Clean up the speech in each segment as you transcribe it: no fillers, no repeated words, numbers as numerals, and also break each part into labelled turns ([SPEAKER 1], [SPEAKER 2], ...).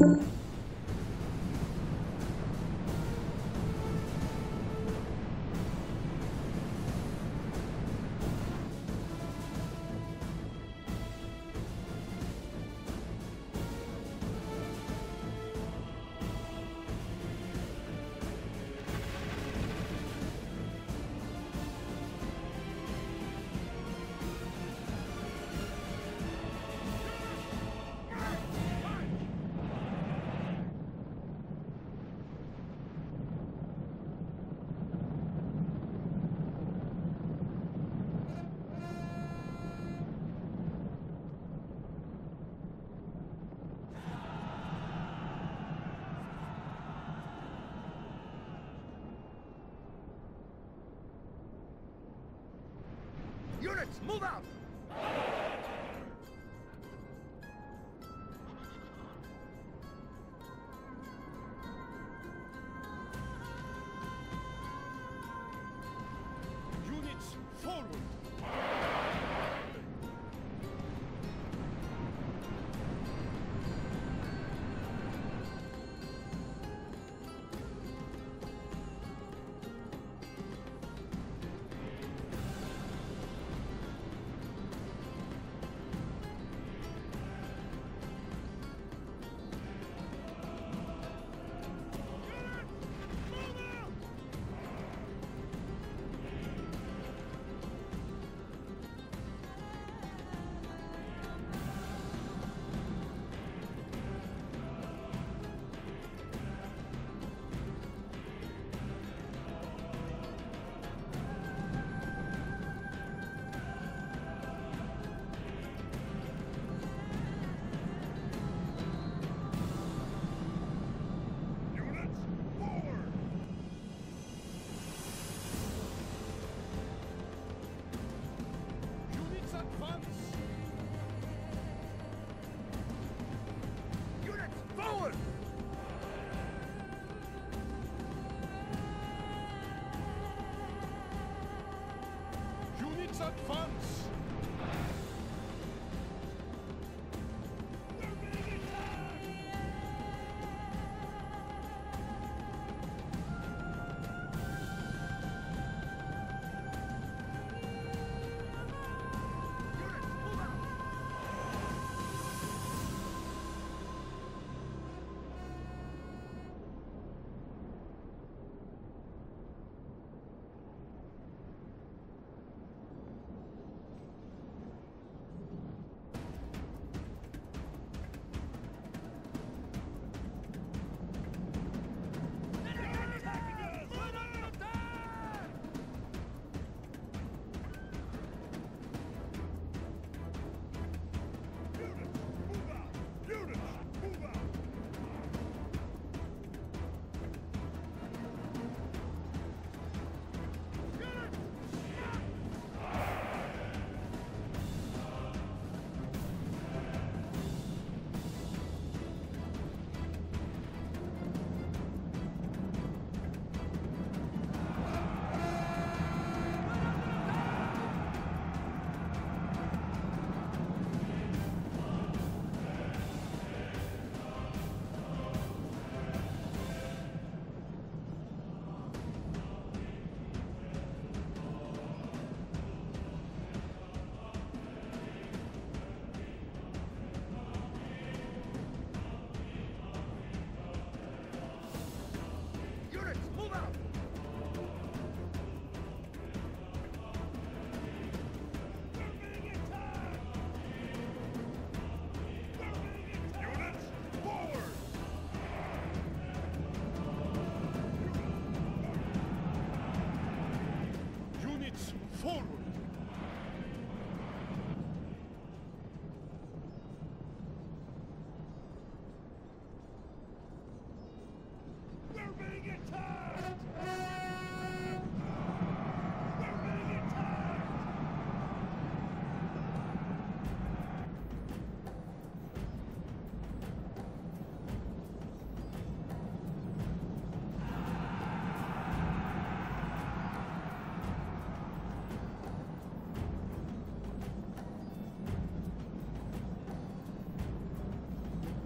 [SPEAKER 1] Units, move out! Units, forward! Advance! Forward! We're being attacked! We're being attacked!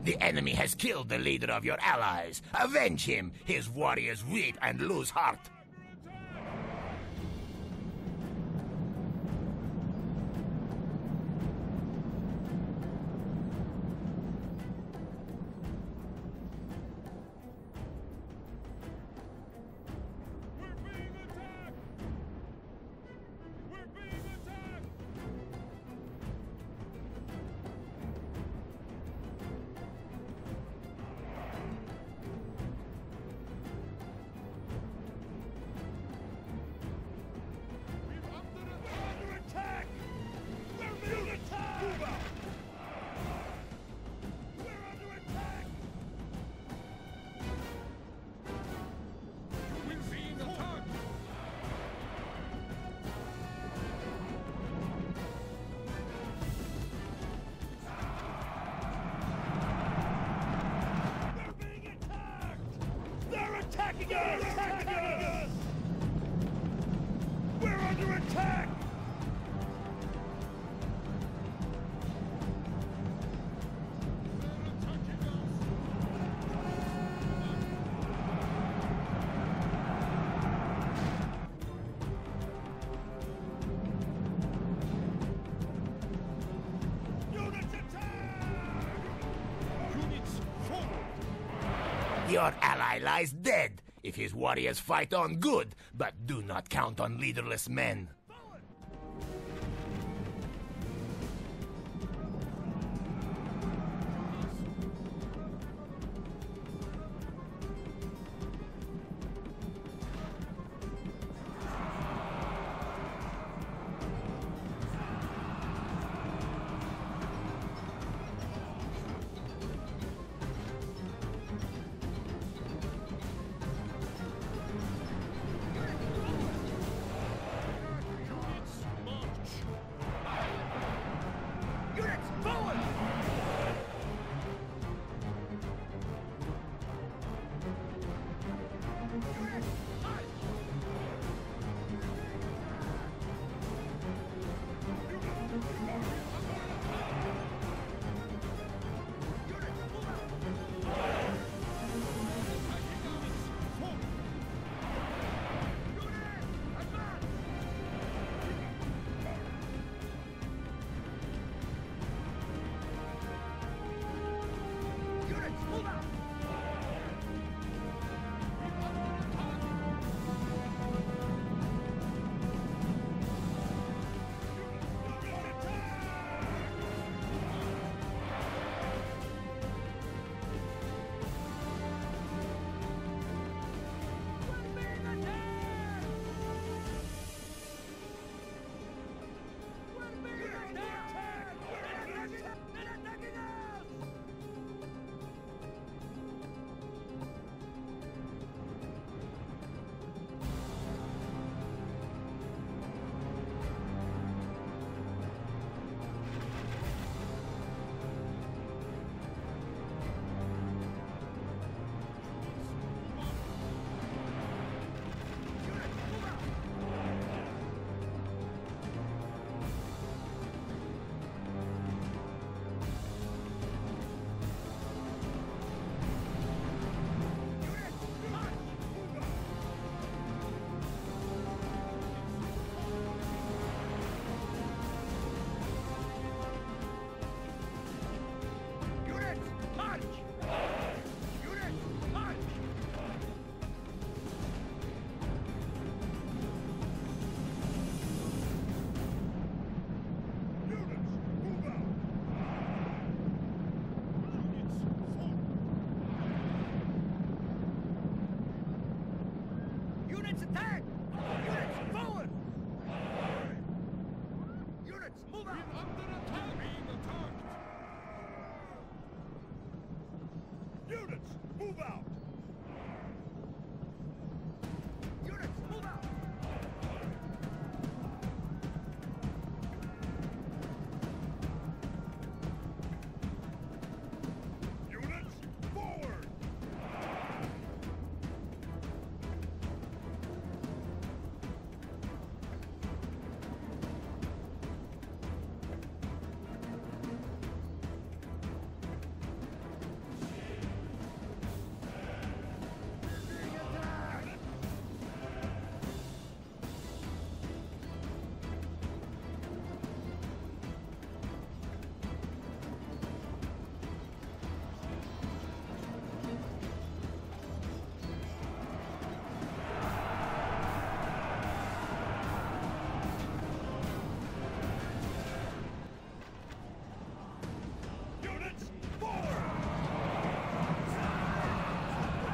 [SPEAKER 2] The enemy has killed the leader of your allies. Avenge him! His warriors weep and lose heart.
[SPEAKER 1] We're under attack! Units attack! Units forward!
[SPEAKER 2] Your ally lies dead. If his warriors fight on, good, but do not count on leaderless men.
[SPEAKER 1] Units attack! Units forward! Units move out! We're under attack! Being attacked! Units move out! Units move out! Units forward!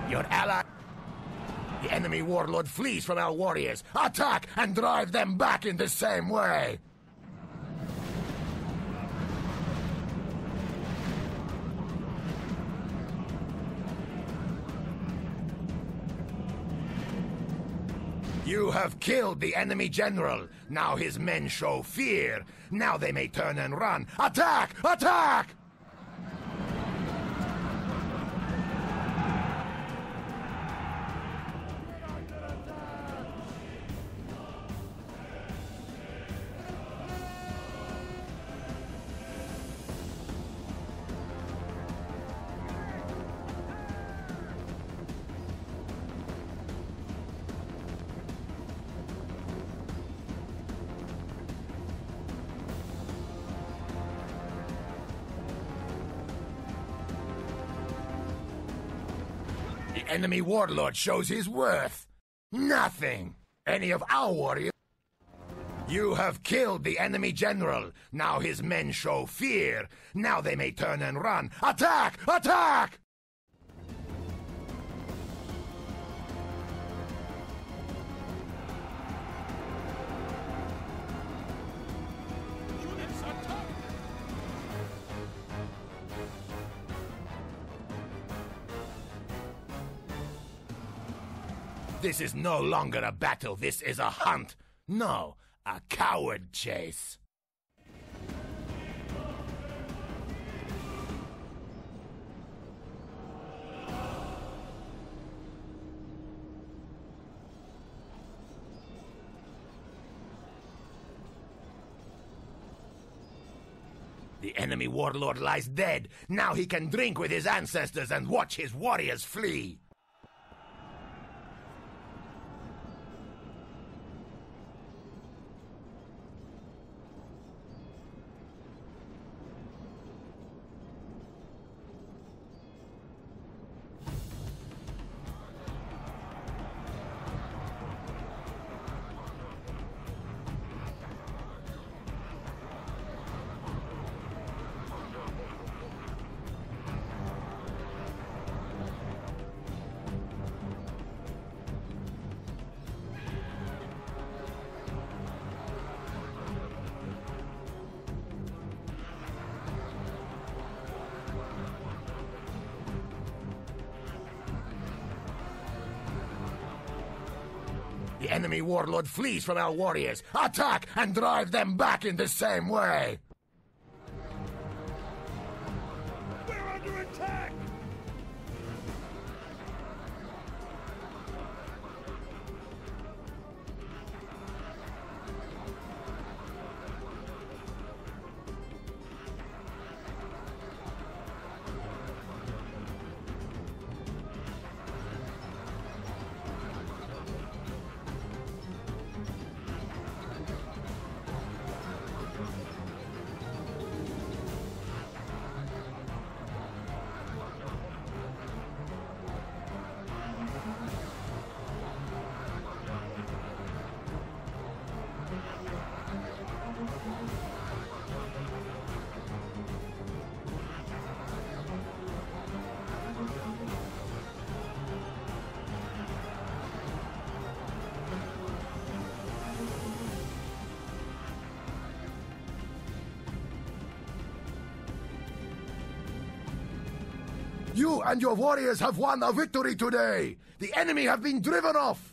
[SPEAKER 2] Your ally... The enemy warlord flees from our warriors. Attack and drive them back in the same way. You have killed the enemy general. Now his men show fear. Now they may turn and run. Attack! Attack! The enemy warlord shows his worth. Nothing. Any of our warriors... You have killed the enemy general. Now his men show fear. Now they may turn and run. Attack! Attack!
[SPEAKER 1] Units attack!
[SPEAKER 2] This is no longer a battle. This is a hunt. No, a coward chase. The enemy warlord lies dead. Now he can drink with his ancestors and watch his warriors flee. The enemy warlord flees from our warriors. Attack and drive them back in the same way.
[SPEAKER 1] We're under attack!
[SPEAKER 2] You and your warriors have won a victory today. The enemy have been driven off.